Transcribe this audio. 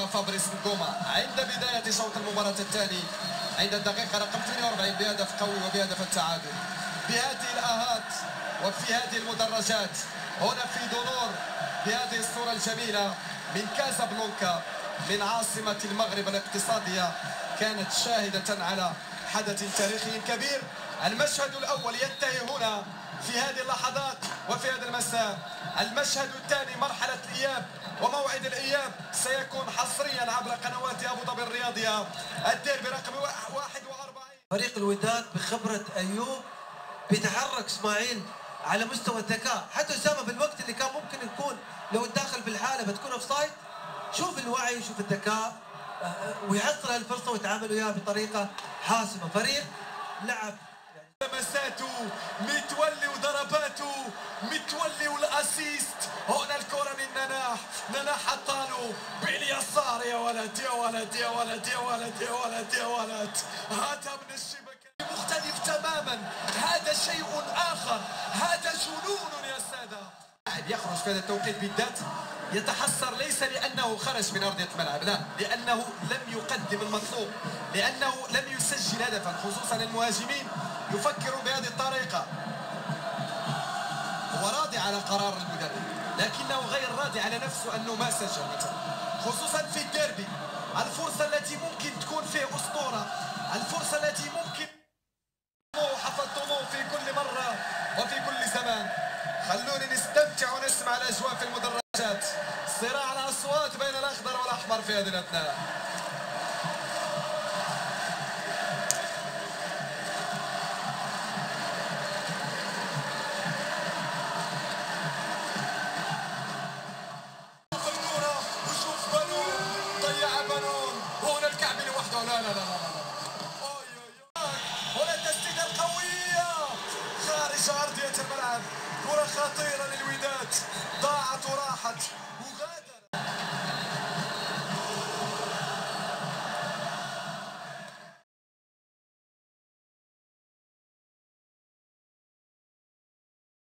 الكرة فابريس نكوما عند بداية شوط المباراة الثاني عند الدقيقة رقم 42 بهدف قوي وبهدف التعادل. بهذه الآهات وفي هذه المدرجات هنا في دونور بهذه الصورة الجميلة من كازابلانكا من عاصمة المغرب الاقتصادية، كانت شاهدة على حدث تاريخي كبير. المشهد الأول ينتهي هنا في هذه اللحظات وفي هذا المساء. المشهد الثاني مرحلة الإياب، وموعد الإياب سيكون حصريا عبر قنوات أبو ظبي الرياضية. الديربي رقم 41. فريق الوداد بخبرة أيوب بيتحرك إسماعيل على مستوى الذكاء، حتى أسامة في الوقت اللي كان ممكن يكون لو الداخل بالحالة بتكون أوفسايد. شوف الوعي وشوف الذكاء ويحصل هالفرصة ويتعامل وياها بطريقة حاسمة. فريق لعب لمساته متولي وضرباته متولي والاسيست. هنا الكرة من نناح حطاله باليسار. يا ولد يا ولد يا ولد يا ولد يا ولد يا ولد، هاتها من الشبكة مختلف تماما. هذا شيء آخر، هذا جنون يا سادة. يخرج في هذا التوقيت بالذات يتحسر، ليس لأنه خرج من أرضية الملعب، لا، لأنه لم يقدم المطلوب، لأنه لم يسجل هدفا. خصوصا المهاجمين يفكروا بهذه الطريقة. هو راضي على قرار المدرب لكنه غير راضي على نفسه أنه ما سجل مثلا، خصوصا في الديربي. الفرصة التي ممكن تكون فيه أسطورة، الفرصة التي ممكن حفظتموه في كل مرة وفي كل زمان. خلوني نستمتع ونسمع الأجواء في المدرجات، صراع الأصوات بين الأخضر والأحمر في هذه الأثناء. الكرة وشوف بنون، ضيع بنون، وهنا الكعبي لوحده. لا لا لا لا هنا التسديدة القوية خارج أرضية الملعب. كرة خطيرة للوداد.